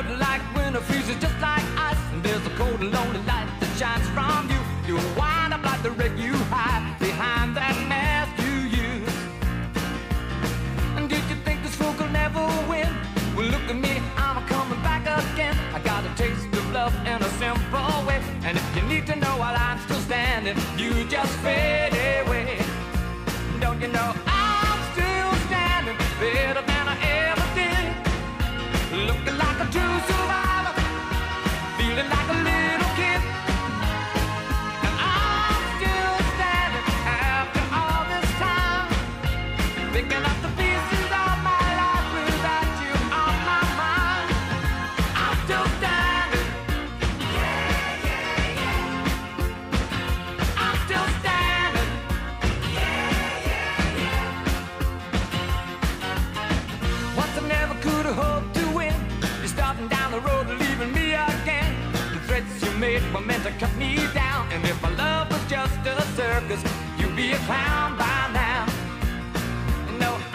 hurt like winter freezes just like ice. And there's a cold and lonely light that shines from you. You wind up like the wreck you hide behind that mask you use. And did you think this fool could never win? Well, look at me, I'm coming back again. I got a taste of love in a simple way. And if you need to know while I'm still standing, you just fade away. Don't you know I'm still standing better than I ever did? Looking like a true survivor, feeling like a little kid. And I'm still standing after all this time, picking up the pieces of my life without you on my mind. I'm still standing. Yeah, yeah, yeah. I'm still standing. Yeah, yeah, yeah. Once I never could have hoped to win. You're starting down the road and leaving me again. The threats you made were meant to cut me down. And if my love was just a circus, you'd be a clown by now. No,